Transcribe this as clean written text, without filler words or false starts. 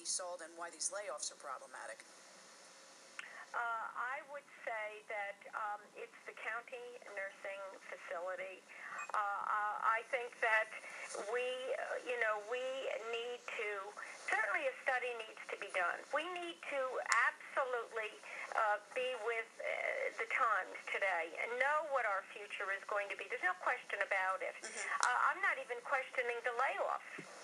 be sold and why these layoffs are problematic? I would say that it's the county nursing facility. I think that we need to, certainly a study needs to be done. We need to absolutely be with the times today and know what our future is going to be. There's no question about it. I'm not even questioning the layoffs.